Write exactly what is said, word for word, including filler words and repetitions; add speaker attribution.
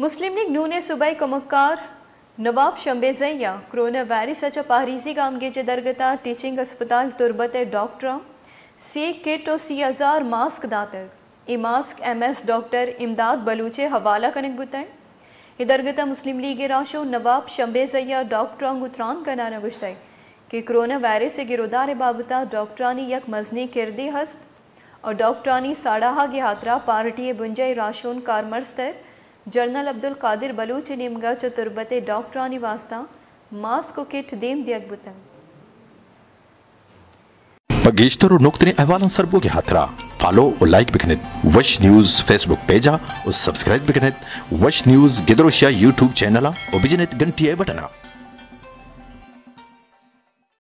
Speaker 1: मुस्लिम league नून सूबाई कमकार नवाब शंबेजैया corona वायरसाच्या पारिजी कामगीचे दरगता teaching अस्पताल तुरबत डॉक्टर सी किट और सी हजार मास्क दातक ई mask M S doctor Imdad बलूचे हवाला कनक बुतन ये दरगता मुस्लिम लीग राशो नवाब शंबेजैया डॉक्टर गुतरान का नाना गुश्तई कि कोरोना वायरस से गिरोदार बाबता डॉक्टरानी यक मजनी किरदी हस्त और डॉक्टरानी साड़ाहा के हाथरा पार्टी बुंजई राशोन कारमर्स्तर जनरल अब्दुल कादिर बलूच निमगा चतुर्बते डॉक्टरानी वास्ता मास्क किट देम दियक बुतन
Speaker 2: पगेश्तर और नुक्तने अहवालन सरबो के हाथरा फॉलो और लाइक बिकनेत वश न्यूज फेसबुक पेजा और सब्सक्राइब बिकनेत वश न्यूज गिदरोशिया यूट्यूब चैनल और बिजनेत घंटी बटना।